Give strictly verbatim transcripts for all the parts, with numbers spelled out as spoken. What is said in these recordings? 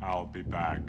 I'll be back.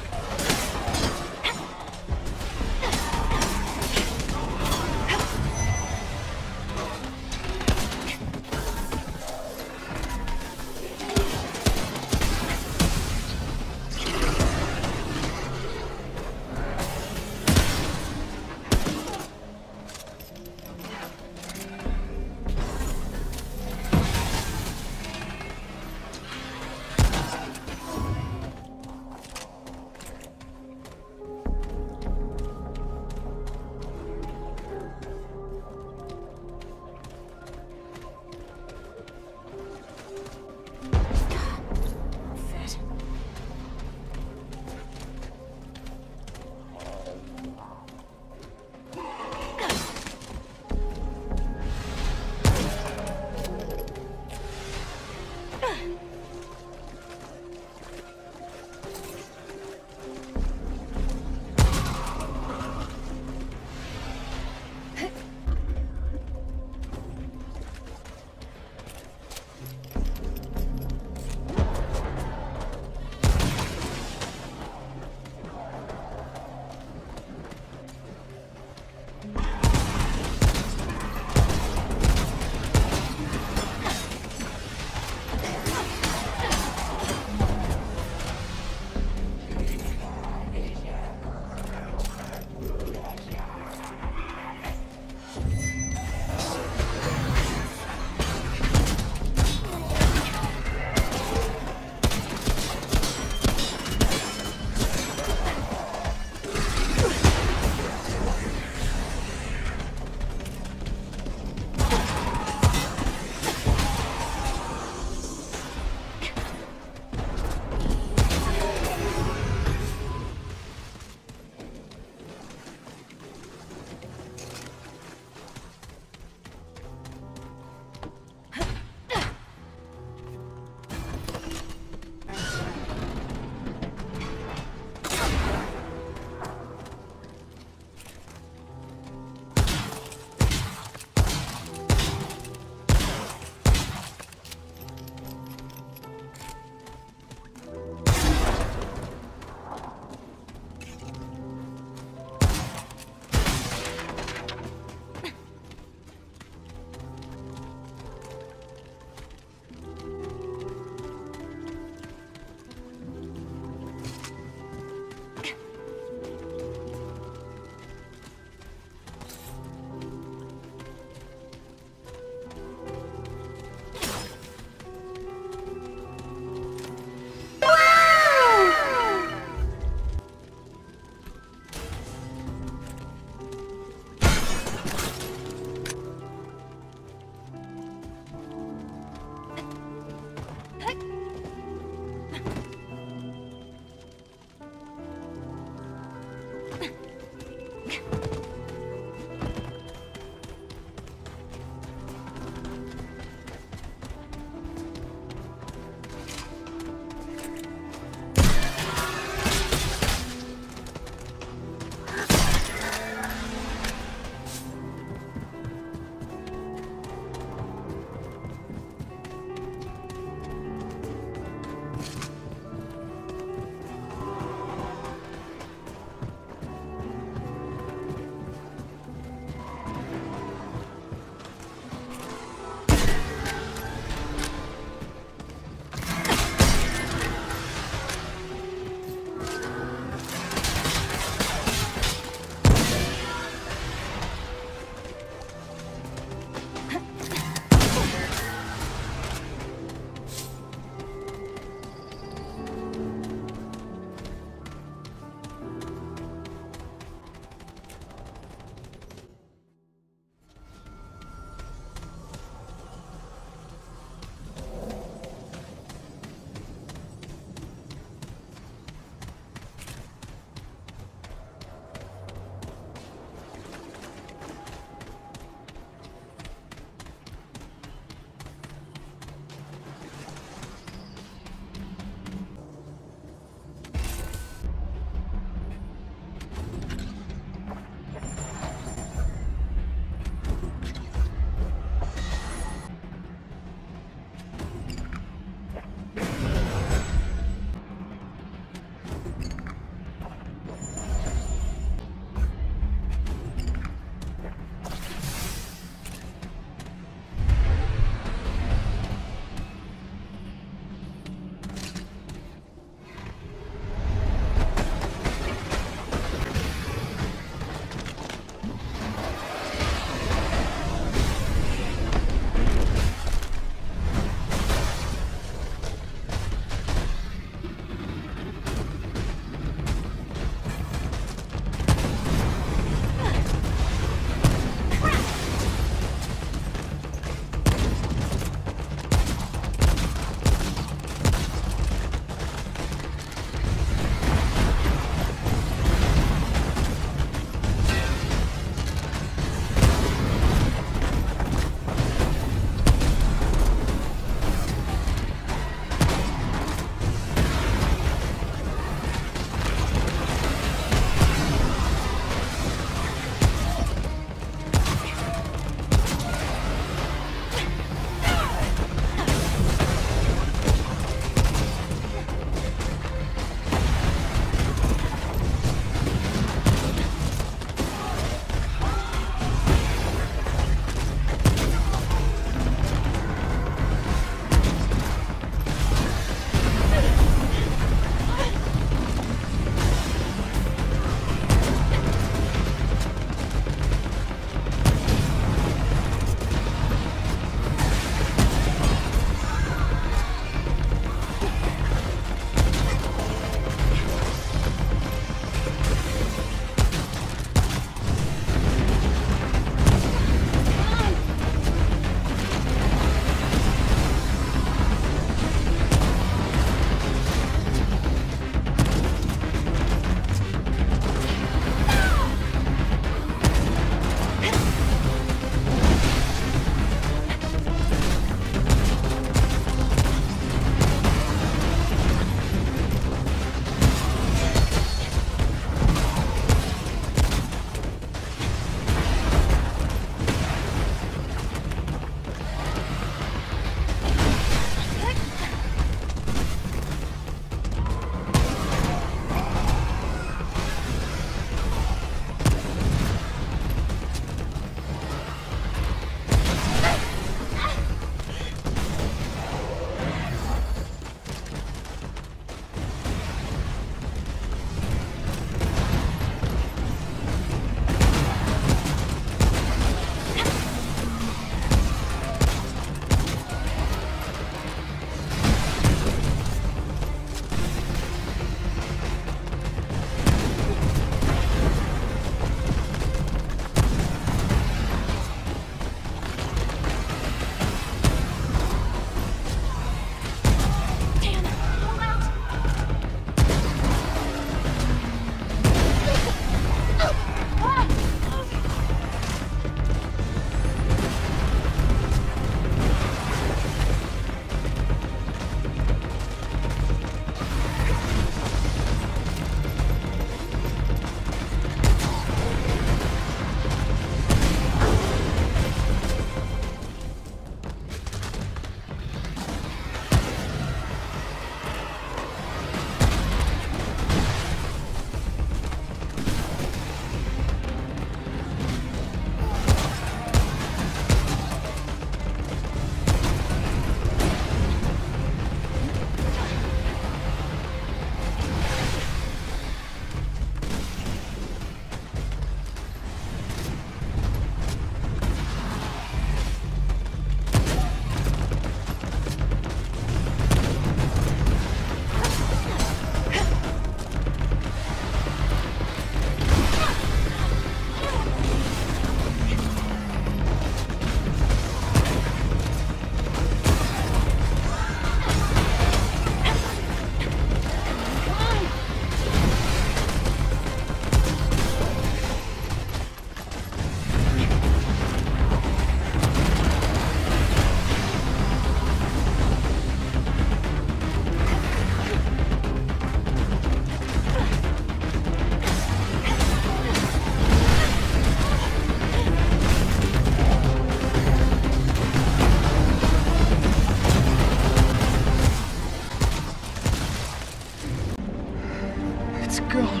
It's gone.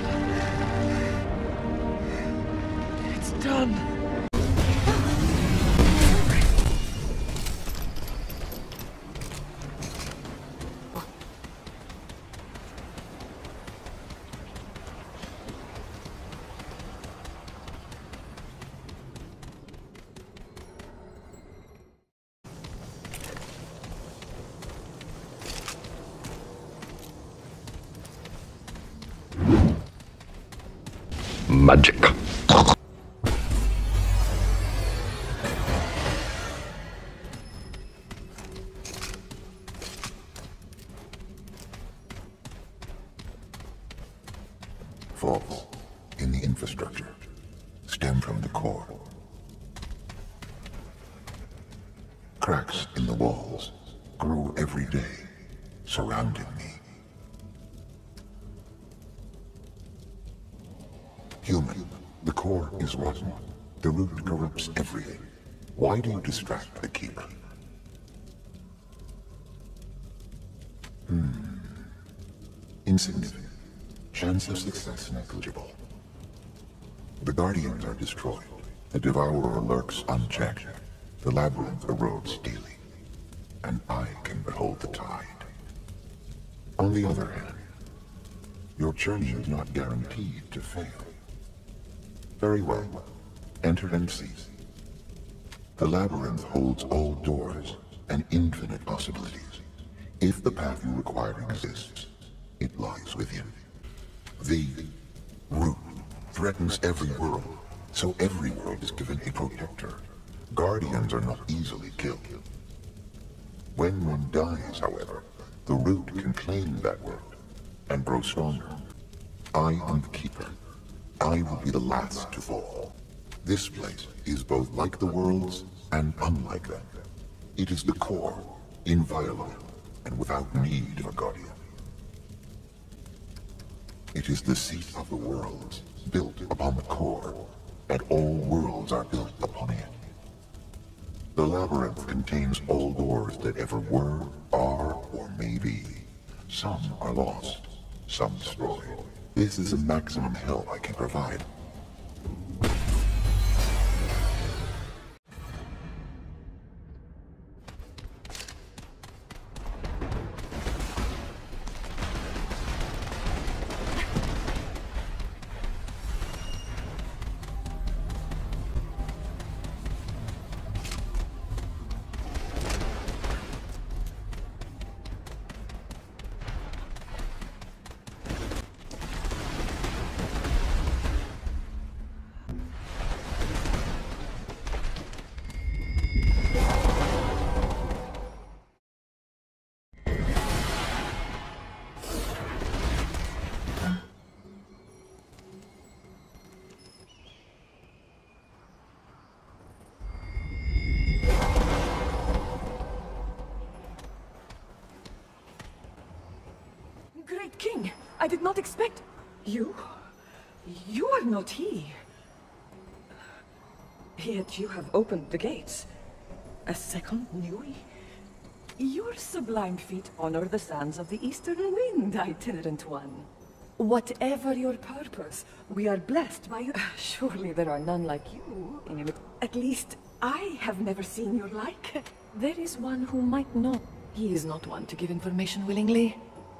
It's done. Magic. Faults in the infrastructure stem from the core. Cracks in the walls grow every day, surrounding me. Human, the core is rotten. The root corrupts everything. Why do you distract the Keeper? Hmm. Insignificant. Chance of success negligible. The Guardians are destroyed. The Devourer lurks unchecked. The Labyrinth erodes daily. And I can behold the tide. On the other hand, your journey is not guaranteed to fail. Very well. Enter and see. The Labyrinth holds all doors and infinite possibilities. If the path you require exists, it lies within. The root threatens every world, so every world is given a protector. Guardians are not easily killed. When one dies, however, the root can claim that world and grow stronger. I am the Keeper. I will be the last to fall. This place is both like the worlds and unlike them. It is the core, inviolable, and without need of a guardian. It is the seat of the worlds, built upon the core, and all worlds are built upon it. The Labyrinth contains all doors that ever were, are, or may be. Some are lost, some destroyed. This is the maximum help I can provide. Great King, I did not expect... You? You are not he. Yet you have opened the gates. A second Nui? Your sublime feet honor the sands of the eastern wind, itinerant one. Whatever your purpose, we are blessed by you. Surely there are none like you. In At least, I have never seen your like. There is one who might not. He is not one to give information willingly.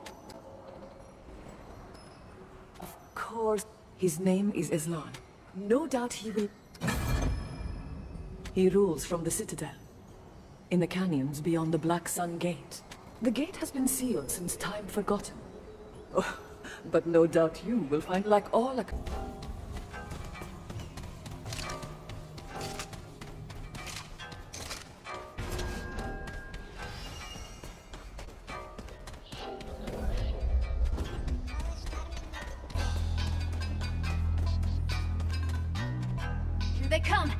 Of course, his name is Islan. No doubt he will... He rules from the Citadel, in the canyons beyond the Black Sun Gate. The gate has been sealed since time forgotten. Oh, but no doubt you will find like all... Here they come!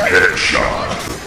Headshot.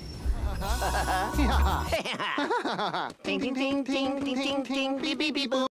Ting ting ting ting ting ting ting beep beep beep boo.